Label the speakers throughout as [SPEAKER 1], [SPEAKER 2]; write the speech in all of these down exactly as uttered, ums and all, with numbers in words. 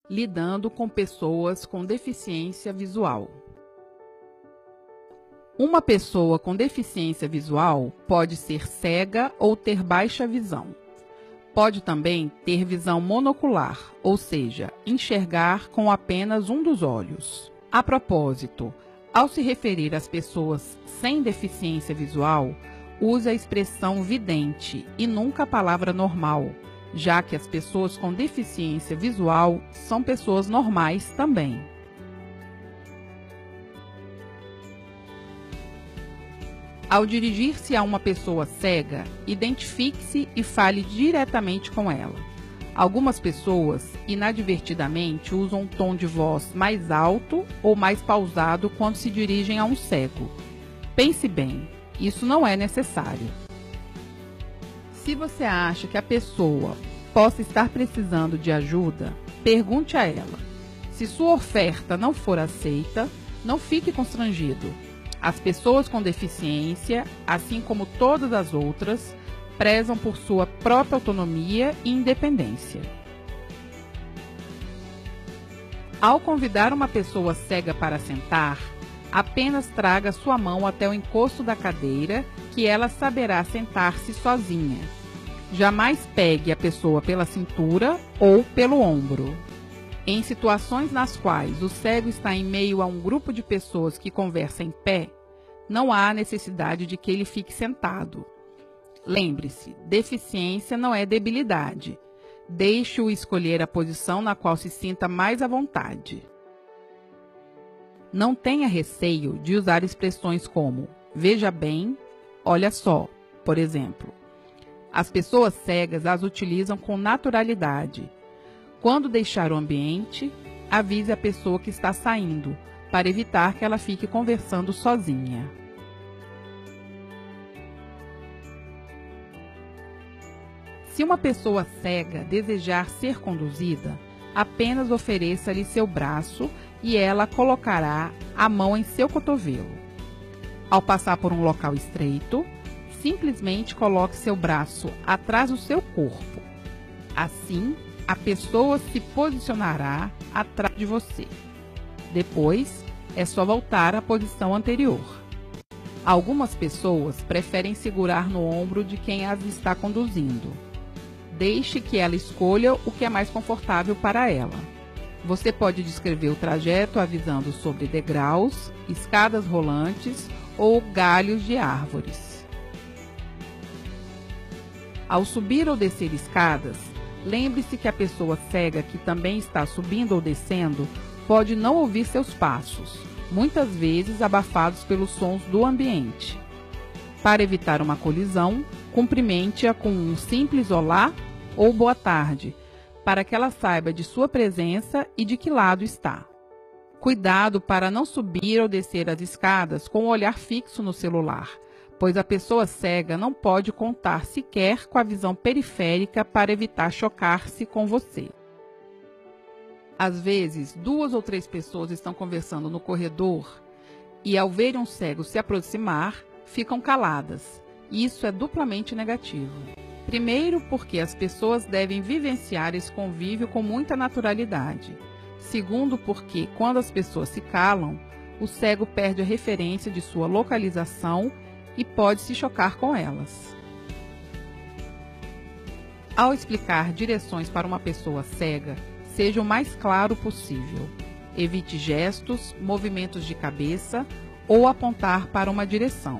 [SPEAKER 1] lidando com pessoas com deficiência visual. Uma pessoa com deficiência visual pode ser cega ou ter baixa visão. Pode também ter visão monocular, ou seja, enxergar com apenas um dos olhos. A propósito, ao se referir às pessoas sem deficiência visual, use a expressão vidente e nunca a palavra normal, já que as pessoas com deficiência visual são pessoas normais também. Ao dirigir-se a uma pessoa cega, identifique-se e fale diretamente com ela. Algumas pessoas, inadvertidamente, usam um tom de voz mais alto ou mais pausado quando se dirigem a um cego. Pense bem, isso não é necessário. Se você acha que a pessoa possa estar precisando de ajuda, pergunte a ela. Se sua oferta não for aceita, não fique constrangido. As pessoas com deficiência, assim como todas as outras, prezam por sua própria autonomia e independência. Ao convidar uma pessoa cega para sentar, apenas traga sua mão até o encosto da cadeira, que ela saberá sentar-se sozinha. Jamais pegue a pessoa pela cintura ou pelo ombro. Em situações nas quais o cego está em meio a um grupo de pessoas que conversa em pé, não há necessidade de que ele fique sentado. Lembre-se, deficiência não é debilidade. Deixe-o escolher a posição na qual se sinta mais à vontade. Não tenha receio de usar expressões como veja bem, olha só, por exemplo. As pessoas cegas as utilizam com naturalidade. Quando deixar o ambiente, avise a pessoa que está saindo, para evitar que ela fique conversando sozinha. Se uma pessoa cega desejar ser conduzida, apenas ofereça-lhe seu braço e ela colocará a mão em seu cotovelo. Ao passar por um local estreito, simplesmente coloque seu braço atrás do seu corpo. Assim, a pessoa se posicionará atrás de você. Depois, é só voltar à posição anterior. Algumas pessoas preferem segurar no ombro de quem as está conduzindo. Deixe que ela escolha o que é mais confortável para ela. Você pode descrever o trajeto avisando sobre degraus, escadas rolantes ou galhos de árvores. Ao subir ou descer escadas, lembre-se que a pessoa cega que também está subindo ou descendo pode não ouvir seus passos, muitas vezes abafados pelos sons do ambiente. Para evitar uma colisão, cumprimente-a com um simples olá ou boa tarde, para que ela saiba de sua presença e de que lado está. Cuidado para não subir ou descer as escadas com o olhar fixo no celular, pois a pessoa cega não pode contar sequer com a visão periférica para evitar chocar-se com você. Às vezes, duas ou três pessoas estão conversando no corredor e, ao verem um cego se aproximar, ficam caladas. Isso é duplamente negativo. Primeiro, porque as pessoas devem vivenciar esse convívio com muita naturalidade. Segundo, porque, quando as pessoas se calam, o cego perde a referência de sua localização e pode se chocar com elas. Ao explicar direções para uma pessoa cega, seja o mais claro possível. Evite gestos, movimentos de cabeça ou apontar para uma direção.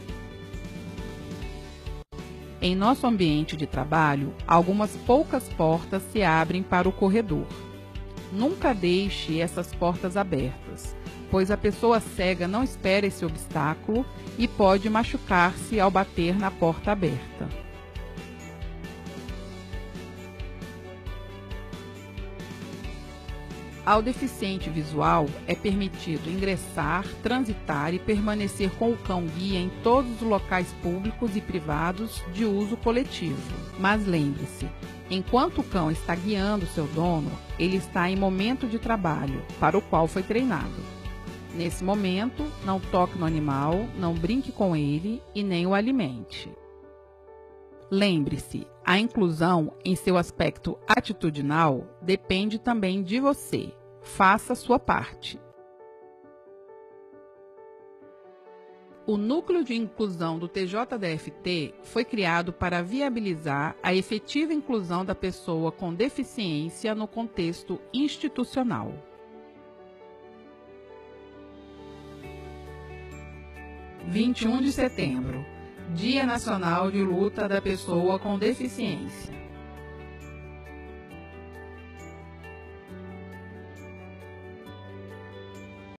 [SPEAKER 1] Em nosso ambiente de trabalho, algumas poucas portas se abrem para o corredor. Nunca deixe essas portas abertas, pois a pessoa cega não espera esse obstáculo e pode machucar-se ao bater na porta aberta. Ao deficiente visual é permitido ingressar, transitar e permanecer com o cão-guia em todos os locais públicos e privados de uso coletivo. Mas lembre-se, enquanto o cão está guiando seu dono, ele está em momento de trabalho, para o qual foi treinado. Nesse momento, não toque no animal, não brinque com ele e nem o alimente. Lembre-se, A inclusão, em seu aspecto atitudinal, depende também de você. Faça a sua parte. O Núcleo de Inclusão do T J D F T foi criado para viabilizar a efetiva inclusão da pessoa com deficiência no contexto institucional. vinte e um de setembro, Dia Nacional de Luta da Pessoa com Deficiência.